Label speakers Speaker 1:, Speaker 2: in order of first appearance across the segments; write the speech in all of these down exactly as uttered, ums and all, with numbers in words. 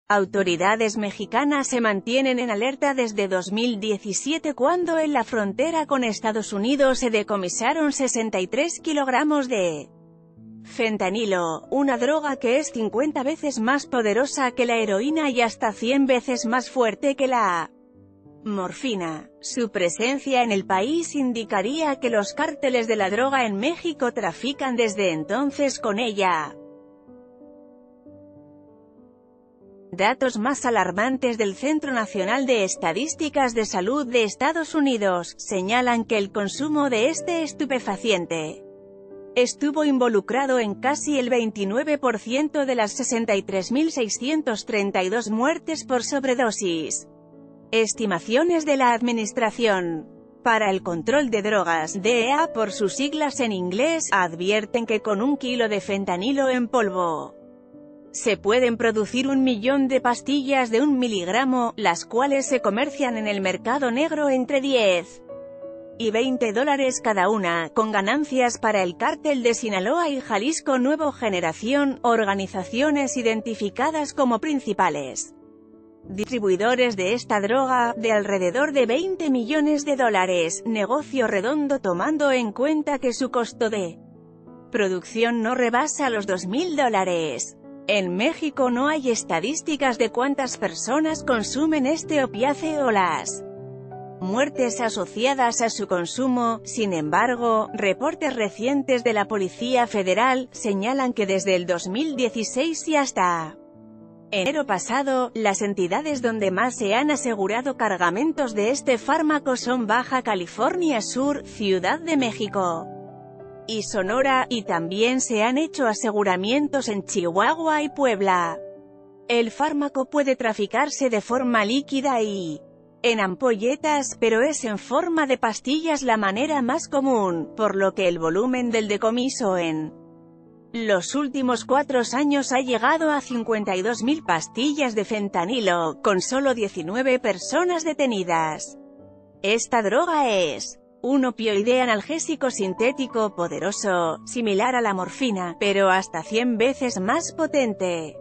Speaker 1: Autoridades mexicanas se mantienen en alerta desde dos mil diecisiete cuando en la frontera con Estados Unidos se decomisaron sesenta y tres kilogramos de fentanilo, una droga que es cincuenta veces más poderosa que la heroína y hasta cien veces más fuerte que la morfina. Su presencia en el país indicaría que los cárteles de la droga en México trafican desde entonces con ella. Datos más alarmantes del Centro Nacional de Estadísticas de Salud de Estados Unidos señalan que el consumo de este estupefaciente estuvo involucrado en casi el veintinueve por ciento de las sesenta y tres mil seiscientas treinta y dos muertes por sobredosis. Estimaciones de la Administración para el Control de Drogas, D E A por sus siglas en inglés, advierten que con un kilo de fentanilo en polvo se pueden producir un millón de pastillas de un miligramo, las cuales se comercian en el mercado negro entre diez y veinte dólares cada una, con ganancias para el cártel de Sinaloa y Jalisco Nueva Generación, organizaciones identificadas como principales distribuidores de esta droga, de alrededor de veinte millones de dólares, negocio redondo tomando en cuenta que su costo de producción no rebasa los dos mil dólares. En México no hay estadísticas de cuántas personas consumen este opiáceo o las muertes asociadas a su consumo. Sin embargo, reportes recientes de la Policía Federal señalan que desde el dos mil dieciséis y hasta enero pasado, las entidades donde más se han asegurado cargamentos de este fármaco son Baja California Sur, Ciudad de México y Sonora, y también se han hecho aseguramientos en Chihuahua y Puebla. El fármaco puede traficarse de forma líquida y en ampolletas, pero es en forma de pastillas la manera más común, por lo que el volumen del decomiso en los últimos cuatro años ha llegado a cincuenta y dos mil pastillas de fentanilo, con solo diecinueve personas detenidas. Esta droga es un opioide analgésico sintético poderoso, similar a la morfina, pero hasta cien veces más potente.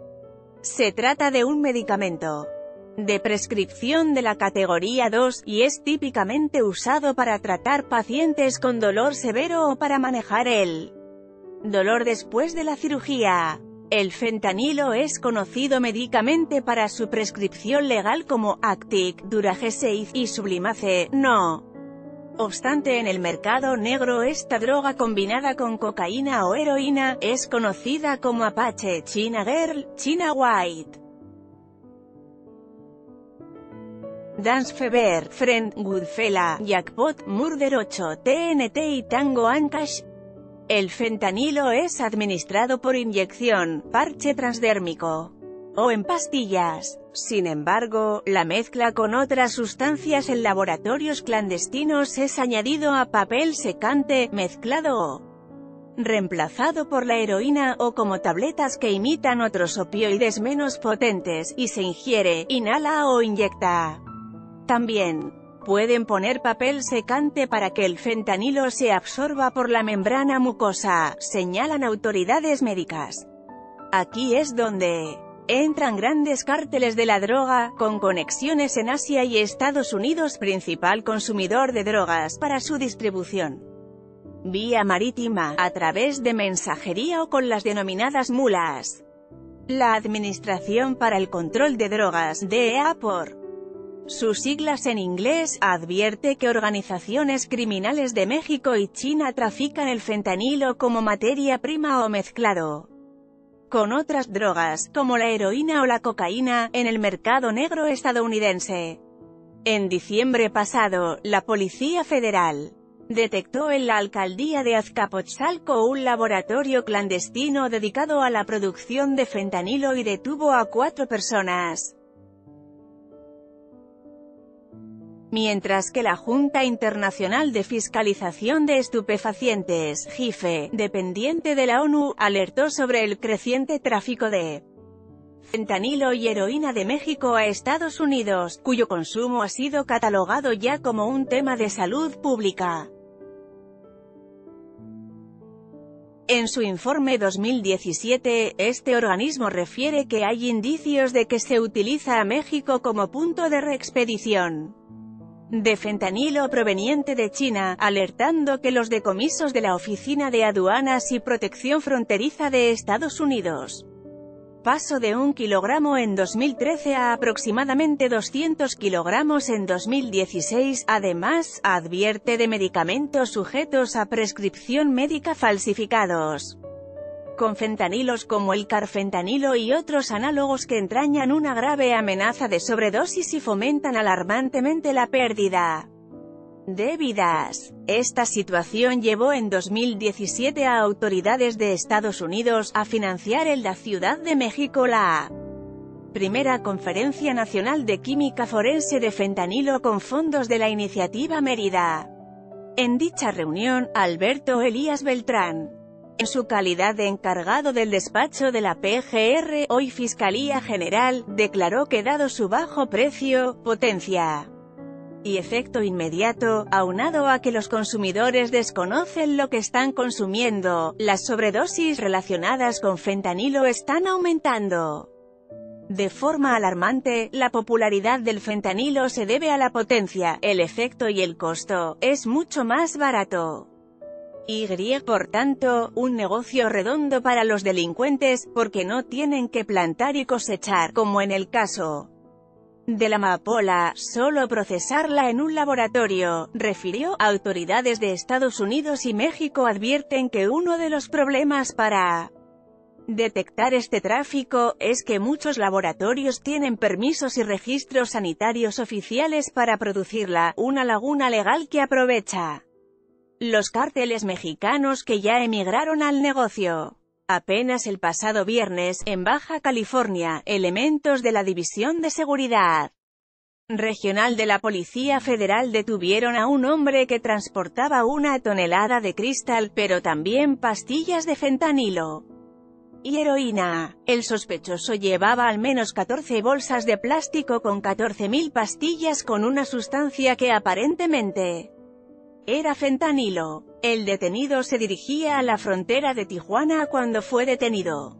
Speaker 1: Se trata de un medicamento de prescripción de la categoría dos, y es típicamente usado para tratar pacientes con dolor severo o para manejar el dolor después de la cirugía. El fentanilo es conocido médicamente para su prescripción legal como Actic, Duragesic y Sublimace. No obstante, en el mercado negro esta droga combinada con cocaína o heroína es conocida como Apache, China Girl, China White, Dance Fever, Friend, Goodfella, Jackpot, Murder ocho, T N T y Tango and Cash. El fentanilo es administrado por inyección, parche transdérmico o en pastillas. Sin embargo, la mezcla con otras sustancias en laboratorios clandestinos es añadido a papel secante, mezclado o reemplazado por la heroína, o como tabletas que imitan otros opioides menos potentes, y se ingiere, inhala o inyecta. También pueden poner papel secante para que el fentanilo se absorba por la membrana mucosa, señalan autoridades médicas. Aquí es donde entran grandes cárteles de la droga, con conexiones en Asia y Estados Unidos, principal consumidor de drogas, para su distribución vía marítima, a través de mensajería o con las denominadas mulas. La Administración para el Control de Drogas, D E A por sus siglas en inglés, advierte que organizaciones criminales de México y China trafican el fentanilo como materia prima o mezclado con otras drogas, como la heroína o la cocaína, en el mercado negro estadounidense. En diciembre pasado, la Policía Federal detectó en la alcaldía de Azcapotzalco un laboratorio clandestino dedicado a la producción de fentanilo y detuvo a cuatro personas. Mientras que la Junta Internacional de Fiscalización de Estupefacientes, J I F E, dependiente de la ONU, alertó sobre el creciente tráfico de fentanilo y heroína de México a Estados Unidos, cuyo consumo ha sido catalogado ya como un tema de salud pública. En su informe dos mil diecisiete, este organismo refiere que hay indicios de que se utiliza a México como punto de reexpedición de fentanilo proveniente de China, alertando que los decomisos de la Oficina de Aduanas y Protección Fronteriza de Estados Unidos paso de un kilogramo en dos mil trece a aproximadamente doscientos kilogramos en dos mil dieciséis. Además, advierte de medicamentos sujetos a prescripción médica falsificados con fentanilos como el carfentanilo y otros análogos que entrañan una grave amenaza de sobredosis y fomentan alarmantemente la pérdida de vidas. Esta situación llevó en dos mil diecisiete a autoridades de Estados Unidos a financiar en la Ciudad de México la primera Conferencia Nacional de Química Forense de Fentanilo con fondos de la Iniciativa Mérida. En dicha reunión, Alberto Elías Beltrán, en su calidad de encargado del despacho de la P G R, hoy Fiscalía General, declaró que dado su bajo precio, potencia y efecto inmediato, aunado a que los consumidores desconocen lo que están consumiendo, las sobredosis relacionadas con fentanilo están aumentando de forma alarmante. La popularidad del fentanilo se debe a la potencia, el efecto y el costo. Es mucho más barato y, por tanto, un negocio redondo para los delincuentes, porque no tienen que plantar y cosechar, como en el caso de la amapola, solo procesarla en un laboratorio, refirió. Autoridades de Estados Unidos y México advierten que uno de los problemas para detectar este tráfico es que muchos laboratorios tienen permisos y registros sanitarios oficiales para producirla, una laguna legal que aprovecha los cárteles mexicanos que ya emigraron al negocio. Apenas el pasado viernes, en Baja California, elementos de la División de Seguridad Regional de la Policía Federal detuvieron a un hombre que transportaba una tonelada de cristal, pero también pastillas de fentanilo y heroína. El sospechoso llevaba al menos catorce bolsas de plástico con catorce mil pastillas con una sustancia que aparentemente era fentanilo. El detenido se dirigía a la frontera de Tijuana cuando fue detenido.